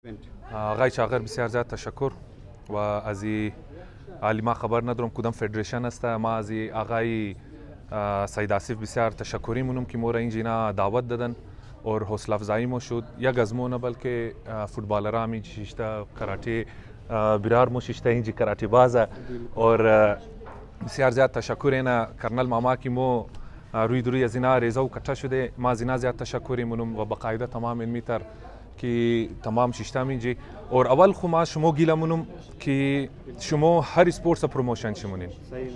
آقای چاغر بسیار زیاد تشکر و از علی ما خبر ندارم کدام فدریشن است. ما از آقای سید آصف بسیار تشکری مونم که ما را اینجا دعوت دادن اور حوصله افزایی ما شد. یک از ما نه بلکه فوتبالرها هم شیشته کراته برار ما شیشته اینجا کراته بازه اور بسیار زیاد تشکر اینا کرنل ماما که ما روی از اینا ریزه و کټه شده. ما از اینا زیاد تشکری مونم و بقاعده تمام این میتر که تمام شیشتم اینجا اور اول خو ما شما گیله مونم که شما هر سپورتس پروموشن شمونین.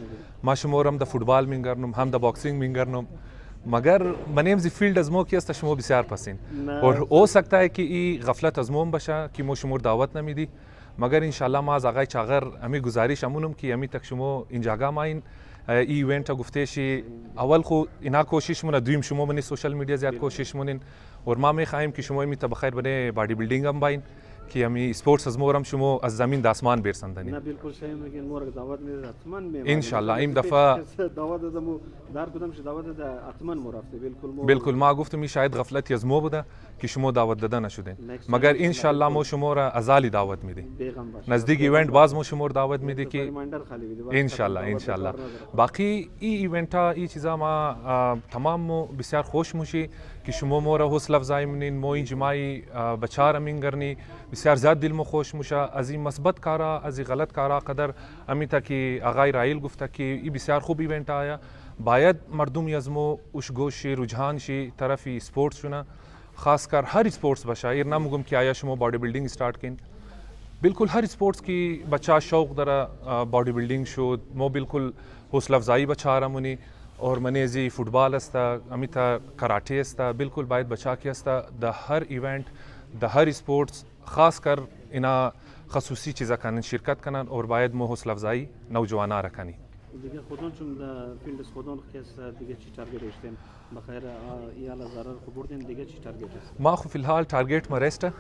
ما شما هم در فوتبال میگرنم هم در باکسینگ میگرنم مگر منیم زی فیلد از ما کی است شما بسیار پسین اور हो सकता है कि این غفلت از ما باشه که ما شما دعوت نمیدی مگر ان شاء الله ما از آقای چاغر امی گزارش امونم که امی تک شما اینجا ماین ایونت گفته شی اول خو اینا کوشش مون دویم شما من سوشال میدیا زیاد کوشش مونین اور ما میخوایم که شما امی بخیر بنه بادی بیلدینگ هم باین که امی سپورتس از مورم شما از زمین د اسمان برسندنی. نه بالکل صحیح میگین مور دعوت میده حتما میام ان شاء الله این دفعه دعوت دادم در کدام شو دعوت داد حتما مرافته بالکل ما گفتم شاید غفلتی از ما بوده که شما دعوت داده نشدین مگر ان شاء الله ما شما را ازالی دعوت میدیم نزدیک ایونت باز ما شما دعوت میده که ان شاء الله باقی این ایونت ها این چیزا ما تمام بسیار خوش موشی که شما ما را حوصله افزایی منین ما این جمعی بچار امینگرنی بسیار زیاد دل مو خوش موشه از این مثبت کارا از این غلط کارا قدر امیتا که آقای رایل گفته که این بسیار خوب ایونت آیا باید مردم از ما گوشی رجحان شی طرفی سپورتس شونه خاص کر هر سپورتس باشه ایر نمیگم که آیا شما بادی بیلدینگ استارت کن بالکل هر سپورتس کی بچه شوق داره بادی بیلدینگ شد ما بالکل حوصله افزایی بچه رمونی اور منیزی فوتبال است امیتا کراته است بالکل باید بچه کی است د هر ایونت د هر سپورتس خاص کر اینا خصوصی چیزا کنن شرکت کنن اور باید ما حوصله افزایی نوجوانا را کنی دیگه خودون چون فیلد خودون کس دیگه چی تارگت داشتیم بخیر یالا ضرر خبردین دیگه چی تارگت است ما خو فی الحال تارگت ما رسته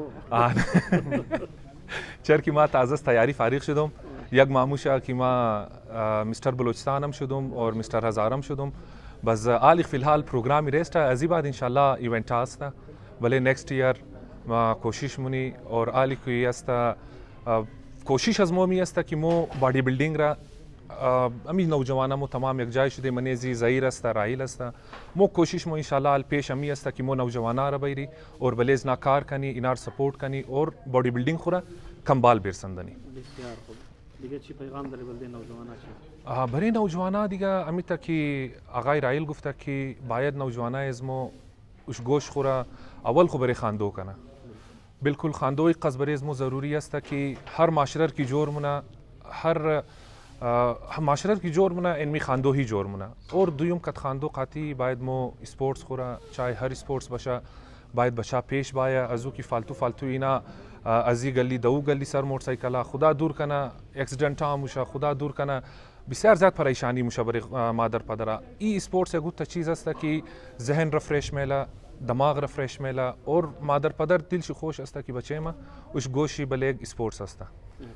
چرکی ما تازه تیاری فارغ شدم یک ماموشا که ما مستر بلوچستانم شدم اور مستر هزارم شدم بس آلی فی الحال پروگرامی رسته از این بعد ان شاء الله ایونت است ولی نیکست ایر ما کوشش مونی اور آلی کوی است کوشش از ما می است که ما بادی بیلدینگ را امی نوجوانمو تمام یک جای شده منیزی زهیر است رایل است مو کوشش مو ان شاء الله پیش امی است که مو نوجوانا را بیری اور بلیز نا کار کنی اینار سپورت کنی اور بادی بیلدینگ خورا کمبال برسندنی. بسیار خوب دیگه چی پیغام داری بلدی نوجوانا چی برای نوجوانا دیگه امی تا که آقای رایل گفته که باید نوجوانا از ما اش گوش خورا اول خو برای خاندو کنه بالکل خاندوی قصبری از ما ضروری است که هر معاشره کی جور مونه هر معاشره کی جور مونه انمی خاندو هی جور مونه اور دویم کت خاندو قاطی باید مو سپورتس خورا چای هر سپورتس باشه باید بچا پیش بایا ازو کی فالتو اینا ازی گلی دو گلی سر موتورسایکل خدا دور کنه اکسیدنت ها موشه خدا دور کنه بسیار زیاد پریشانی موشه برای مادر پدر ای سپورتس یک گوت چیز است که ذهن رفرش میله دماغ رفرش میله اور مادر پدر دلش خوش است که بچه ما وش گوشی بلیگ سپورتس است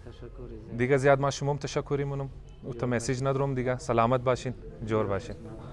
دیگه زیاد ما شما تشکری مونم و تا میسیج ندارم دیگه سلامت باشین جور باشین